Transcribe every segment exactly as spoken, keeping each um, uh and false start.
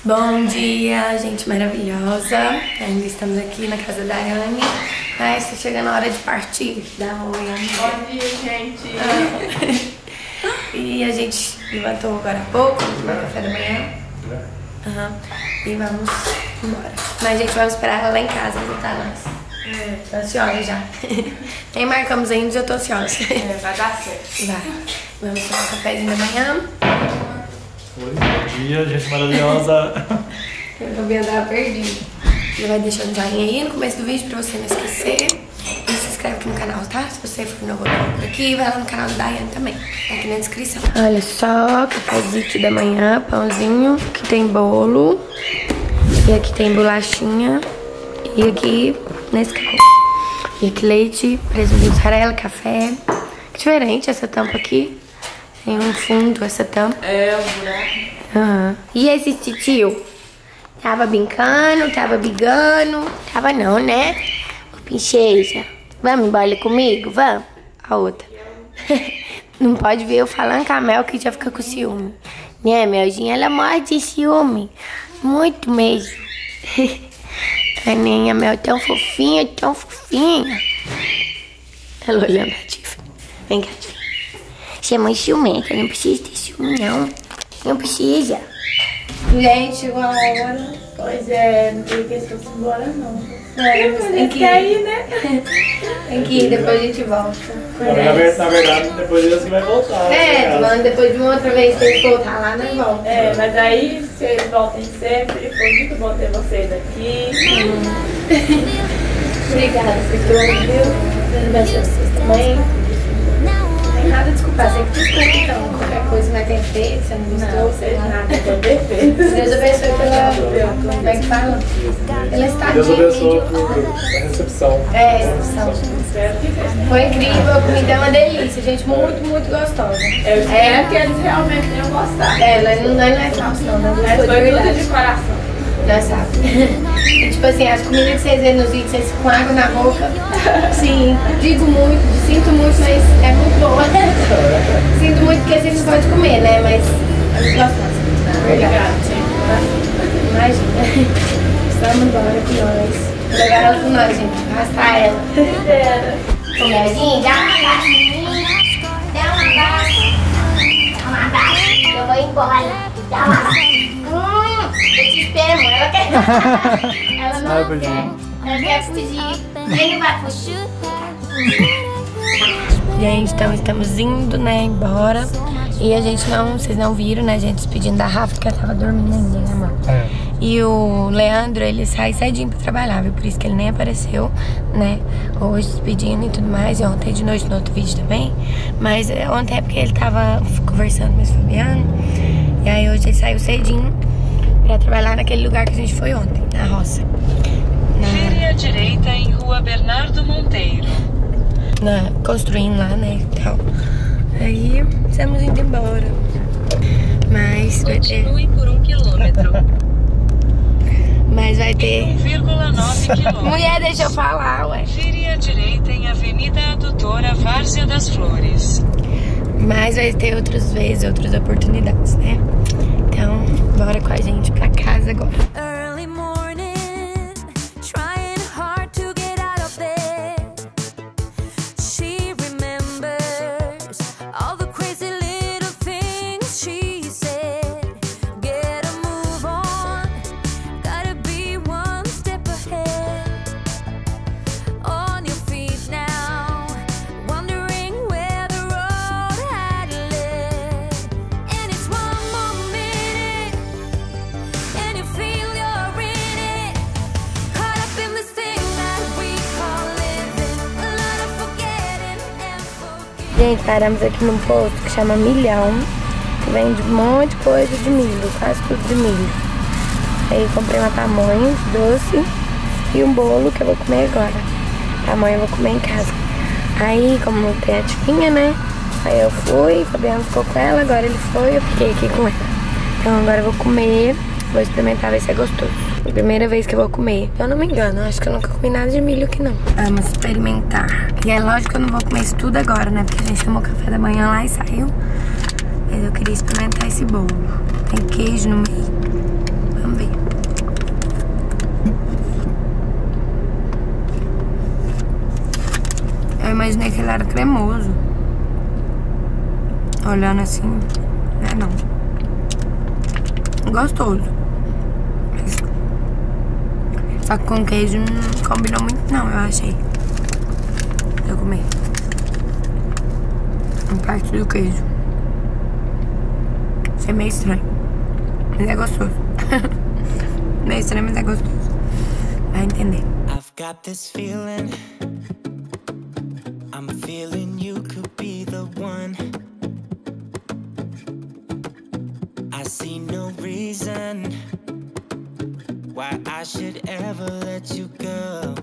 Bom dia, gente maravilhosa. Ainda estamos aqui na casa da Anne. Ai, está chegando a hora de partir. Dá um oi, Anne. Bom dia, gente. Ah. E a gente levantou agora há pouco, tomou café da manhã. Uhum. E vamos embora. Mas, gente, vamos esperar ela lá em casa visitar nós. É. Tô ansiosa já. Nem marcamos ainda, já tô ansiosa. É, vai dar certo. Vai. Vamos tomar um cafezinho da manhã. Oi, bom dia, gente maravilhosa. Eu acabei de andar perdido. Já vai deixando um joinha aí no começo do vídeo pra você não esquecer. E se inscreve aqui no canal, tá? Se você for novo por aqui, vai lá no canal da Daiane também. Tá aqui na descrição. Olha só, cafezinho da manhã, pãozinho. Aqui tem bolo. E aqui tem bolachinha. E aqui, nesse carro. E aqui leite, presunto de mussarela, café. Que diferente essa tampa aqui. Tem um fundo essa tampa. É, o buraco. Uhum. E esse titio? Tava brincando, tava brigando. Tava não, né? Ô, princesa, vamos embora comigo? Vamos? A outra. Não pode ver eu falando com a Mel que já fica com ciúme. Né, Melzinha? Ela morre de ciúme. Muito mesmo. A nem a Mel tão fofinha, tão fofinha. Ela olhando a Tiffany. Vem cá, Tiffany. Você é muito ciumenta, não precisa ter ciúme, não. Não precisa. Gente, chegou a hora. Pois é, não tem que ir embora, não. É, mas tem que ir, né? Tem que ir, depois a gente volta. Na verdade, na verdade depois você vai voltar. É, mano, depois de uma outra vez tem que voltar lá, nós volta. É, mas aí vocês voltem sempre. Foi muito bom ter vocês aqui. Hum. Obrigada por tudo, viu? Tudo bem pra vocês também. Não tem nada a desculpar, sempre desculpa então. Qualquer coisa vai ter feito, você não gostou, Não, sei lá. nada, é perfeito. Deus abençoe pela. Como é que fala? Pela estadia. Deus abençoe por a recepção. É, recepção. Espero que seja. Foi incrível, a comida é uma delícia, gente, muito, muito gostosa. Eu espero que eles realmente tenham gostado. É, nós não, nós não é falso não, nós Mas foi de foi tudo verdade. de coração. Nós sabe. E, tipo assim, as comidas que vocês veem nos vídeos, vocês com água na boca. Sim, digo muito, sinto muito, mas é muito boa. Sinto muito porque vocês não podem comer, né? Mas é muito gostosa. Obrigada, gente. Imagina. Vamos embora com nós. Vou levar ela com nós, gente. Arrastar ela. Ô, Melzinho, dá um abraço em mim. Dá um abraço. Dá um abraço. Eu vou embora. Dá um abraço. Hum, eu te espero, ela quer. Ela não Ai, quer. beijinho. Ela quer fugir. Ele não vai fugir. Gente, então estamos indo, né, embora. E a gente não, vocês não viram, né, a gente despedindo da Rafa, porque ela tava dormindo ainda, né, amor? É. E o Leandro, ele sai cedinho pra trabalhar, viu? Por isso que ele nem apareceu, né? Hoje despedindo e tudo mais. E ontem de noite no outro vídeo também. Mas ontem é porque ele tava conversando com o Fabiano. E aí hoje ele saiu cedinho pra trabalhar naquele lugar que a gente foi ontem, na roça. Na... Vire à direita em Rua Bernardo Monteiro. Na... Construindo lá, né? Então, aí estamos indo embora. Mas vai ter... Continue por um quilômetro. Mas vai ter... um vírgula nove quilômetros. Mulher, deixa eu falar, ué. Vire à direita em Avenida Doutora Várzea das Flores. Mas vai ter outras vezes, outras oportunidades, né? Então, bora com a gente pra casa agora. Early morning, trying hard to get out of bed. She remembers all the crazy little things she said. Get a move on, gotta be one step ahead. On your feet now, wondering where the road had led. And it's one more minute, and you feel you're in it. Caught up in this thing that we call living. A lot of forgetting and forgetting. Gente, paramos aqui num posto que chama Milhão, que vende um monte de coisa de milho, quase tudo de milho. Aí comprei uma pamonha de doce e um bolo que eu vou comer agora. Pamonha eu vou comer em casa. Aí, como tem a Tifinha, né? Aí eu fui, o Fabiano ficou com ela, agora ele foi, eu fiquei aqui com ela. Então agora eu vou comer, vou experimentar, ver se é gostoso. É a primeira vez que eu vou comer. Eu não me engano, acho que eu nunca comi nada de milho aqui não. Vamos experimentar. E é lógico que eu não vou comer isso tudo agora, né? Porque a gente tomou café da manhã lá e saiu. Mas eu queria experimentar esse bolo. Tem queijo no meio. Vamos ver. imaginei que ele era cremoso. Olhando assim, não é não. Gostoso. Mas... só que com queijo não combinou muito não, eu achei. Deixa eu comer. Um parte do queijo. Isso é meio estranho. Mas é gostoso. Meio estranho, mas é gostoso. Vai entender. I've got this feeling. I'm feeling you could be the one. I see no reason why I should ever let you go.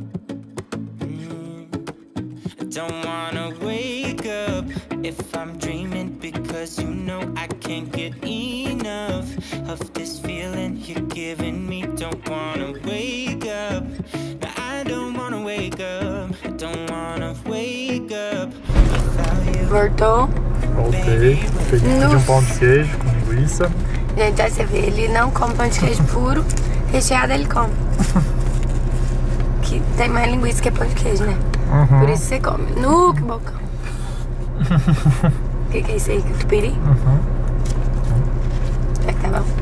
Mm. I don't wanna wake up if I'm dreaming, because you know I can't get enough of this feeling you're giving me. Don't wanna wake up. No, I don't wanna wake up. I don't wanna wake up without you. Voltou. Voltei. Pedi um pão de queijo com linguiça. Gente, aí você vê, ele não come pão de queijo puro, recheado ele come. Que tem mais linguiça que pão de queijo, né? Uhum. Por isso você come. Nu, que bocão. O que, que é isso aí? Catupiry? Uhum. É que tá bom.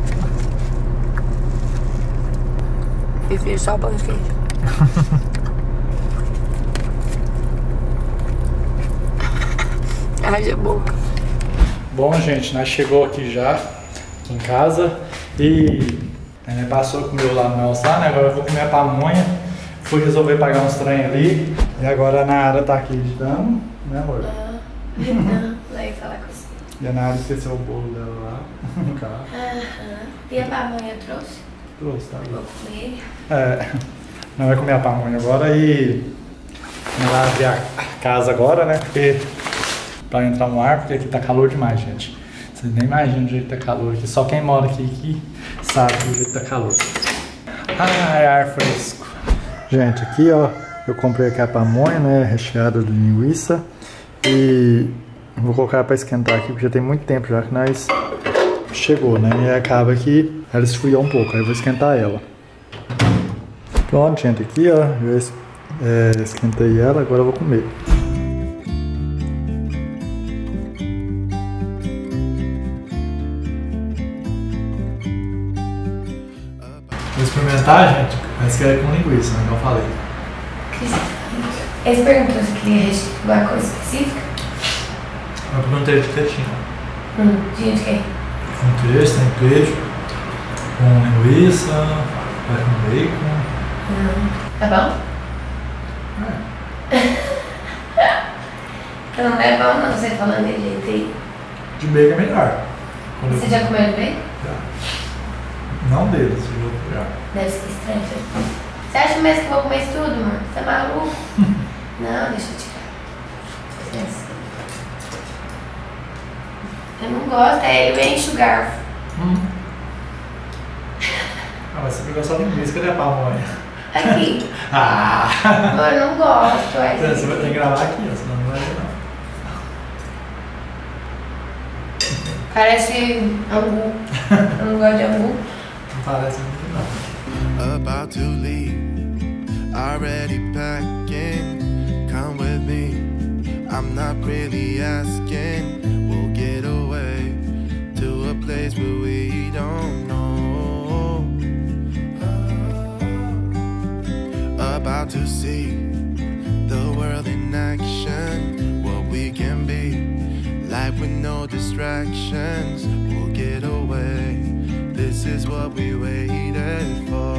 Prefiro só o pão de queijo. Haja boca. Bom, gente, nós chegou aqui já, aqui em casa, e a gente passou, comeu lá no almoçar, né? Agora eu vou comer a pamonha. Fui resolver pagar uns trem ali, e agora a Nara tá aqui editando, né, amor? Ah, então, lá ia falar com você. E a Nara esqueceu o bolo dela lá no carro. Aham. E a pamonha trouxe? Trouxe, tá Vou ali. comer. É, nós vamos comer a pamonha agora e vamos lá abrir a casa agora, né? Porque pra entrar no ar, porque aqui tá calor demais, gente. Vocês nem imaginam o jeito que tá calor aqui. Só quem mora aqui que sabe o jeito que tá calor. Ai, ar fresco. Gente, aqui ó, eu comprei aqui a pamonha, né? Recheada de linguiça. E vou colocar pra esquentar aqui, porque já tem muito tempo já que nós chegou, né? E acaba que ela esfriou um pouco. Aí eu vou esquentar ela. Pronto, gente, aqui ó, eu é, esquentei ela, agora eu vou comer. Vou experimentar, gente, mas que é com linguiça, né, como eu falei. Eles perguntou se queria rechear alguma coisa específica? Eu perguntei de que tinha. Hum, tinha de quê? Com queijo, tem queijo, com linguiça, vai com bacon. Hum, tá bom? É. Então não é bom não, você falando de jeito aí. De bacon é melhor. Quando Você eu- já comeu de bacon? Já. Não deles, de outro lugar. Deve ser estranho. Você acha mesmo que eu vou comer isso tudo, mano? Você tá maluco? Não, deixa eu tirar. Licença. Eu não gosto, é ele enche o garfo. Hum. Ah, mas você pegou só linguiça, cadê a pamonha? Aqui. Ah! Mano, eu não gosto. É Você vai ter que gravar aqui, ó, senão não vai ver não. Parece angu. Eu não gosto de angu. Não parece muito não. About to leave, already packing. Come with me, I'm not really asking. We'll get away to a place where we don't know. About to see the world in action, what we can be, life with no distractions. We'll get away, this is what we waited for.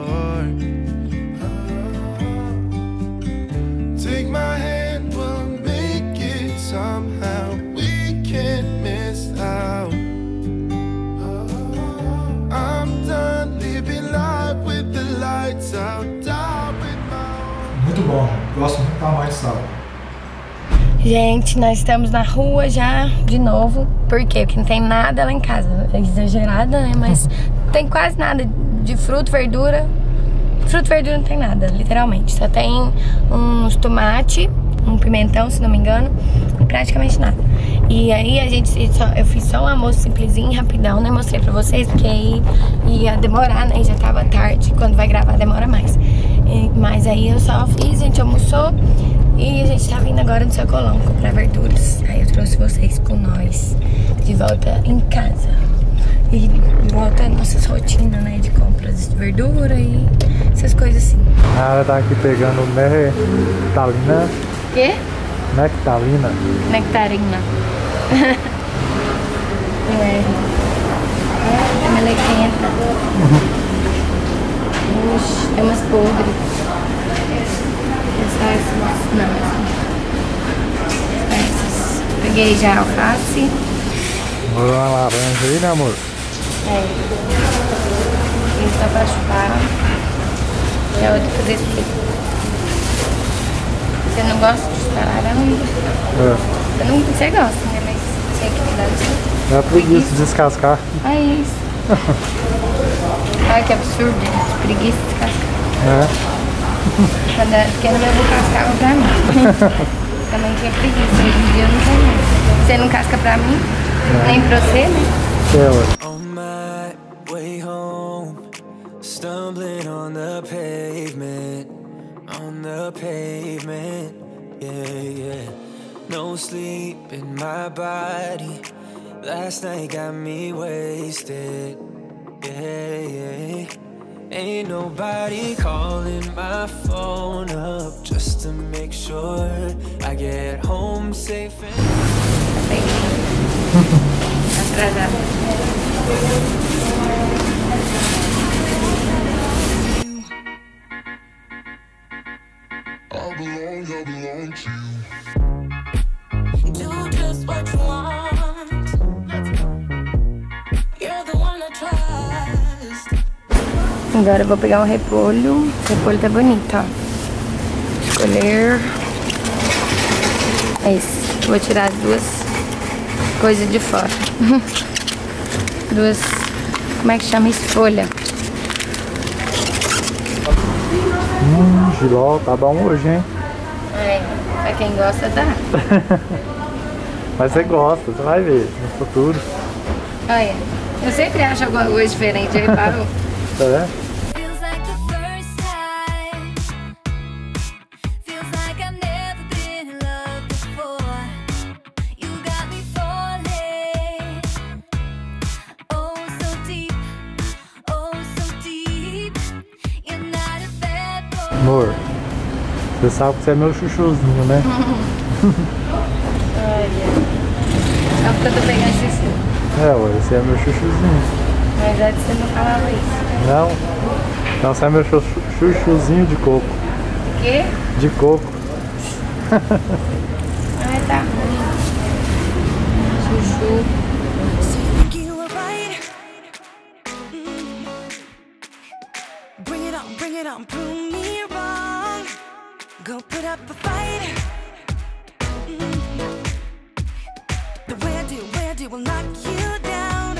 Take my hand, we'll make it somehow. We can't miss out. I'm done living life with the lights out. Down with my Muito bom, gente. Gosto muito da pamonha de sal. Gente, nós estamos na rua já de novo. Por quê? Porque não tem nada lá em casa. É exagerada, né? Mas não tem quase nada de fruta, verdura. Fruta e verdura não tem nada, literalmente. Só tem uns tomate, um pimentão, se não me engano, e praticamente nada. E aí a gente só, eu fiz só um almoço simplesinho, rapidão, né? Mostrei pra vocês, porque aí ia demorar, né? Já tava tarde, quando vai gravar demora mais. E, mas aí eu só fiz, a gente almoçou E a gente tá vindo agora no Sacolão comprar verduras. Aí eu trouxe vocês com nós de volta em casa. E de volta às nossas rotinas, né? De compras de verdura e essas coisas assim. Ah, ela tá aqui pegando nectarina. Quê? Nectarina. Nectarina. É. É melequenta. Oxi, tem umas podres. Essas, não, essas. Peguei já alface. Vou uma laranja aí, né, amor? É. Isso só pra chupar. E a outra fazer suco. Você não gosta de chupar laranja? É. Você, não, você gosta, né? Mas você que me dá de suco. É a preguiça de descascar. É isso. Ai, que absurdo, gente. Preguiça de descascar. É. Quando eu era pequena, meu avô cascava pra mim. Também tinha preguiça. Hoje em dia eu não tenho mais. Você não casca pra mim? Não. Nem pra você, né? É, On my way home, stumbling on the pavement, on the pavement, yeah, yeah. No sleep in my body, last night got me wasted, yeah, yeah. Ain't nobody calling my phone up just to make sure I get home safe and... Atrasado. I belong, I belong to you. Do just what you want. You're the one I trust. Agora eu vou pegar um repolho. O repolho tá bonito, ó. Escolher esse. Vou tirar as duas coisas de fora. Duas... Como é que chama isso? Folha. Hum, giló, tá bom hoje, hein? É, pra quem gosta, dá. Mas você gosta, você vai ver no futuro. Olha, eu sempre acho alguma coisa diferente, aí parou. É? Feels like the first time. Feels like I've never been in love before. You got me falling. Oh, so deep. Oh, so deep. You're not a bad boy. Amor, você sabe que você é meu chuchuzinho, né? Olha. Só porque eu tô pegando chuchu. É, ué, você é meu chuchuzinho. Mas antes você não falava isso. Não? Então você é meu chuchu, chuchuzinho de coco. O quê? De coco. Ai, tá ruim. Chuchu. Think you were right. Mm. Bring it on, bring it on, prove me wrong. Go put up a fight. Mm. The way I do, way I do will knock you down.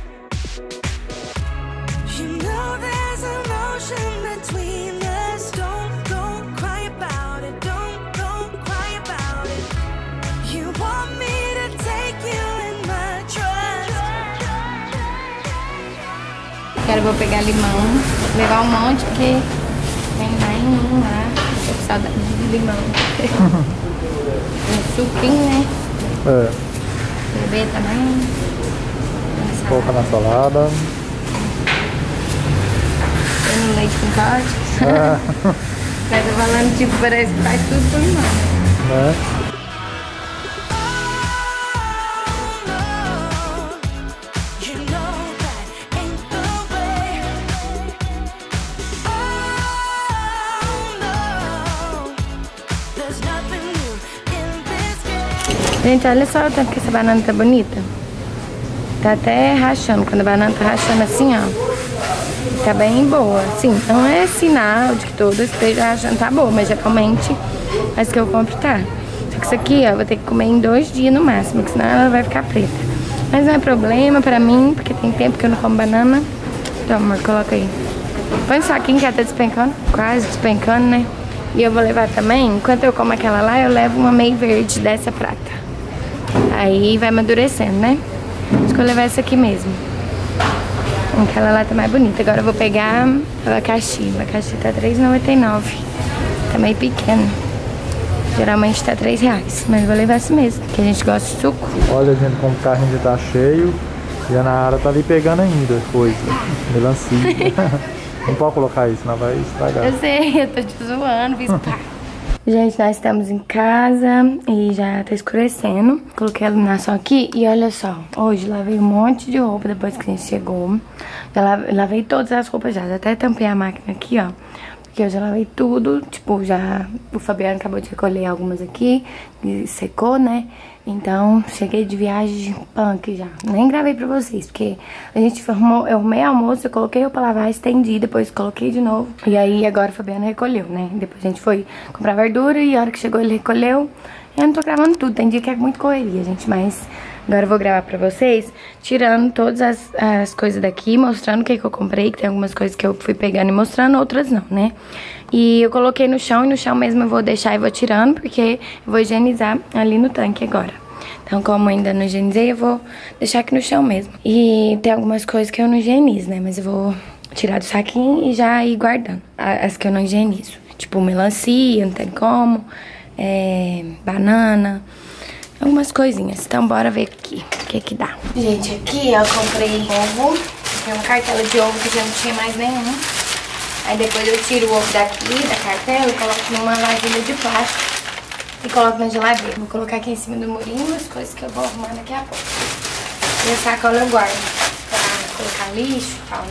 You know there's an ocean between us. Don't go cry about it. Don't go cry about it. You want me to take you in my trust. Quero vou pegar limão. Levar um monte porque tem nenhum lá. Tô com saudade de limão. Um suquinho, né? É, Beber também. coloca na salada. Tem um leite com corte. É, Mas tô falando, tipo, parece que faz tudo com limão. né? You know that ain't the way. Oh no, there's nothing new in this game. Gente, olha só o tanto que essa banana tá bonita. Tá até rachando. Quando a banana tá rachando assim, ó. Tá bem boa. Sim, não é sinal de que toda esteja rachando tá boa, mas geralmente as que eu compro tá. Só que isso aqui, ó, eu vou ter que comer em dois dias no máximo, porque senão ela vai ficar preta. Mas não é problema pra mim, porque tem tempo que eu não como banana. Então, amor, coloca aí. Põe um saquinho que ela tá despencando. Quase despencando, né? E eu vou levar também, enquanto eu como aquela lá, eu levo uma meio verde dessa prata. Aí vai amadurecendo, né? Acho que eu vou levar essa aqui mesmo. Aquela lá tá mais bonita. Agora eu vou pegar abacaxi. O abacaxi tá três reais e noventa e nove centavos. Tá meio pequeno. Geralmente tá três reais, mas vou levar esse mesmo, que a gente gosta de suco. Olha, gente, como o carrinho já tá cheio. E a Nara tá ali pegando ainda coisa. Melancia. Não pode colocar isso, não vai estragar. Eu sei, eu tô te zoando, fiz pá. Gente, nós estamos em casa e já tá escurecendo. Coloquei a iluminação aqui e olha só. Hoje lavei um monte de roupa depois que a gente chegou. Já lavei, lavei todas as roupas já. Já até tampei a máquina aqui, ó. Porque eu já lavei tudo. Tipo, já... O Fabiano acabou de recolher algumas aqui. E secou, né? Então, cheguei de viagem punk já. Nem gravei pra vocês, porque a gente arrumou, eu arrumei almoço, eu coloquei eu pra lavar, estendi, depois coloquei de novo. E aí, agora o Fabiano recolheu, né? Depois a gente foi comprar verdura e a hora que chegou ele recolheu. Eu não tô gravando tudo, tem dia que é muito correria, gente, mas agora eu vou gravar pra vocês, tirando todas as, as coisas daqui, mostrando o que, que eu comprei, que tem algumas coisas que eu fui pegando e mostrando, outras não, né? E eu coloquei no chão, e no chão mesmo eu vou deixar e vou tirando, porque eu vou higienizar ali no tanque agora. Então, como ainda não higienizei, eu vou deixar aqui no chão mesmo. E tem algumas coisas que eu não higienizo, né? Mas eu vou tirar do saquinho e já ir guardando as que eu não higienizo. Tipo, melancia, não tem como, é, banana, algumas coisinhas. Então, bora ver aqui o que que dá. Gente, aqui eu comprei ovo. Tem uma cartela de ovo que já não tinha mais nenhum. Aí depois eu tiro o ovo daqui, da cartela, e coloco numa vasilha de plástico e coloco na geladeira. Vou colocar aqui em cima do murinho as coisas que eu vou arrumar daqui a pouco. E a sacola eu guardo pra colocar lixo e tal, né?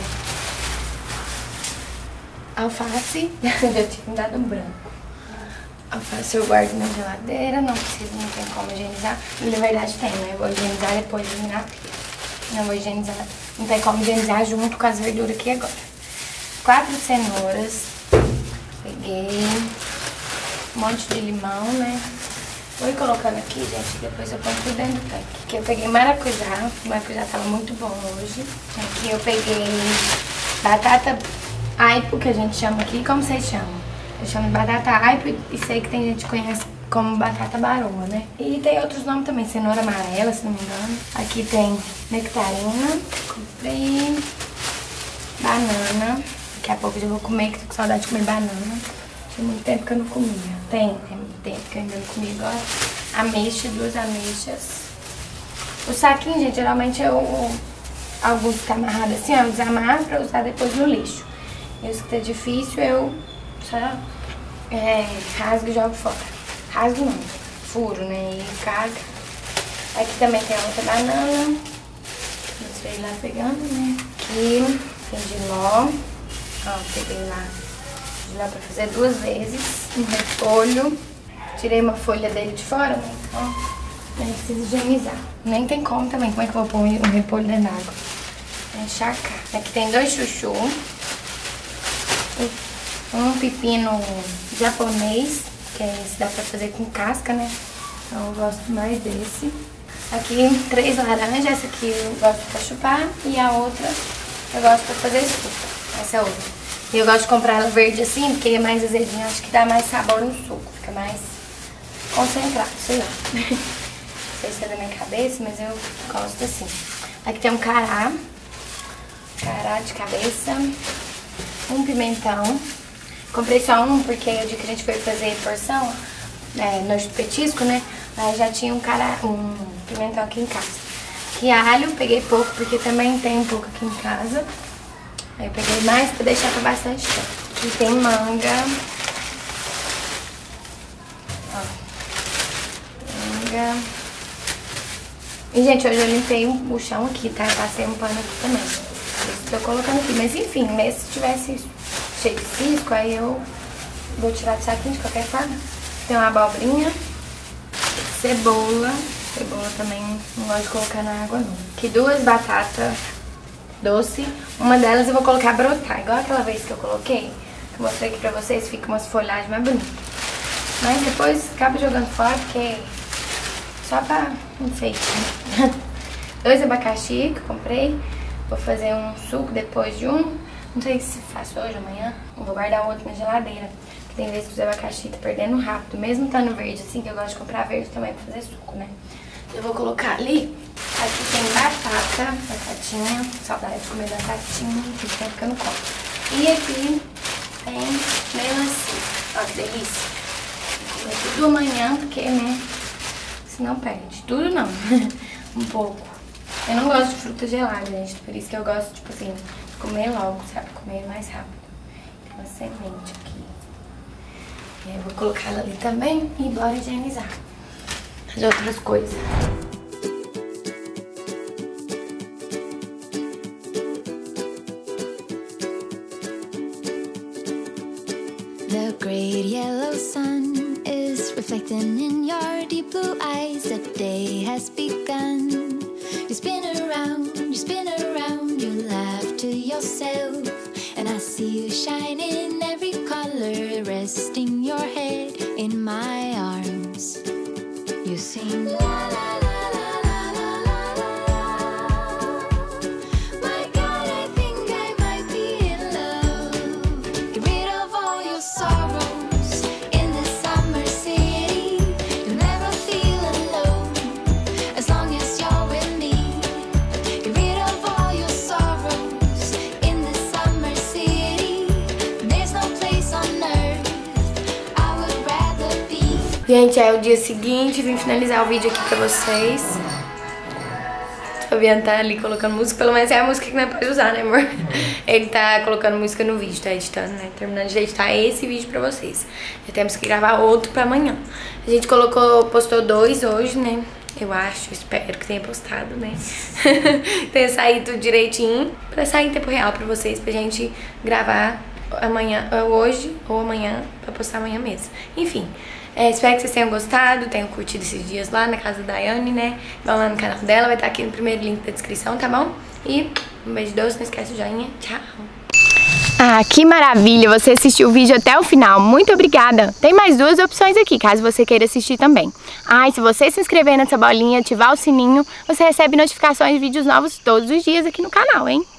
Alface, já tinha dado um branco. Alface eu guardo na geladeira, não precisa, não tem como higienizar. Na verdade tem, né? Eu vou higienizar depois de na pia. Não vou higienizar, não tem como higienizar junto com as verduras aqui agora. Quatro cenouras, peguei um monte de limão, né? Vou ir colocando aqui, gente, depois eu ponho tudo dentro do tanque. Aqui eu peguei maracujá, o maracujá tava muito bom hoje. Aqui eu peguei batata aipo, que a gente chama aqui, como vocês chamam? Eu chamo de batata aipo e sei que tem gente que conhece como batata baroa, né? E tem outros nomes também, cenoura amarela, se não me engano. Aqui tem nectarina, comprei banana. Daqui a pouco eu já vou comer, que tô com saudade de comer banana. Tem muito tempo que eu não comia. Tem, tem muito tempo que eu ainda não comi agora. Ameixa, duas ameixas. O saquinho, gente, geralmente eu... Alguns ficam amarrados assim, ó, eu desamarro pra usar depois no lixo. E os que tá difícil, eu só é, rasgo e jogo fora. Rasgo não, furo, né, e caga. Aqui também tem outra banana. Deixa eu ir lá pegando, né. Aqui tem giló. Ó, peguei lá giló pra fazer duas vezes. Um repolho. Tirei uma folha dele de fora, né, ó. Nem preciso higienizar. Nem tem como também, como é que eu vou pôr um repolho dentro d'água? É encharcar. Aqui tem dois chuchu. Um pepino japonês, que é esse, dá pra fazer com casca, né? Então eu gosto mais desse. Aqui três laranjas, essa aqui eu gosto pra chupar e a outra eu gosto pra fazer suco. Essa é a outra. E eu gosto de comprar ela verde assim, porque é mais azedinho, acho que dá mais sabor no suco, fica mais concentrado, sei lá. Não sei se é da minha cabeça, mas eu gosto assim. Aqui tem um cará, cará de cabeça, um pimentão. Comprei só um porque o dia que a gente foi fazer porção, é, no petisco, né? Aí já tinha um, cará, um pimentão aqui em casa. Aqui alho, peguei pouco porque também tem um pouco aqui em casa. Aí eu peguei mais pra deixar pra bastante tempo. Aqui tem manga. Ó. Manga. E, gente, hoje eu limpei o chão aqui, tá? Eu passei um pano aqui também. Isso tô colocando aqui. Mas, enfim, mesmo se tivesse cheio de cisco, aí eu vou tirar do saquinho de qualquer forma. Tem uma abobrinha. Cebola. Cebola também não gosto de colocar na água, não. Aqui duas batatas doce. Uma delas eu vou colocar brotar, igual aquela vez que eu coloquei. Que eu mostrei aqui pra vocês, fica umas folhagens mais bonitas. Mas depois acaba jogando fora, porque... Só pra enfeite, né? Dois abacaxi que eu comprei. Vou fazer um suco depois de um. Não sei se faço hoje ou amanhã. Vou guardar o outro na geladeira. Porque tem vezes que os abacaxi tá perdendo rápido. Mesmo estando verde assim, que eu gosto de comprar verde também pra fazer suco, né? Eu vou colocar ali. Aqui tem batata, batatinha. Saudade de comer batatinha. Tem tempo que eu não como. E aqui tem melancia. Ó que delícia. É tudo amanhã, porque, né? Senão perde. Tudo não. Um pouco. Eu não gosto de fruta gelada, gente. Por isso que eu gosto, tipo assim, de comer logo, sabe? Comer mais rápido. Tem uma semente aqui. E aí eu vou colocar ela ali também e bora higienizar as outras coisas. The great yellow sun is reflecting in your deep blue eyes. The day has begun. You spin around, you spin around, you laugh to yourself. And I see you shine in every color, resting your head in my arms. You sing la la la. Gente, é o dia seguinte, vim finalizar o vídeo aqui pra vocês. O Fabiano tá ali colocando música, pelo menos é a música que nós podemos usar, né, amor? Ele tá colocando música no vídeo, tá editando, né? Terminando de editar esse vídeo pra vocês. Já temos que gravar outro pra amanhã. A gente colocou, postou dois hoje, né? Eu acho, espero que tenha postado, né? Tenha saído direitinho pra sair em tempo real pra vocês, pra gente gravar amanhã, hoje ou amanhã, pra postar amanhã mesmo. Enfim. É, espero que vocês tenham gostado, tenham curtido esses dias lá na casa da Daiane, né? Vão lá no canal dela, vai estar aqui no primeiro link da descrição, tá bom? E um beijo doce, não esquece o joinha, tchau! Ah, que maravilha! Você assistiu o vídeo até o final, muito obrigada! Tem mais duas opções aqui, caso você queira assistir também. Ah, e se você se inscrever nessa bolinha e ativar o sininho, você recebe notificações de vídeos novos todos os dias aqui no canal, hein?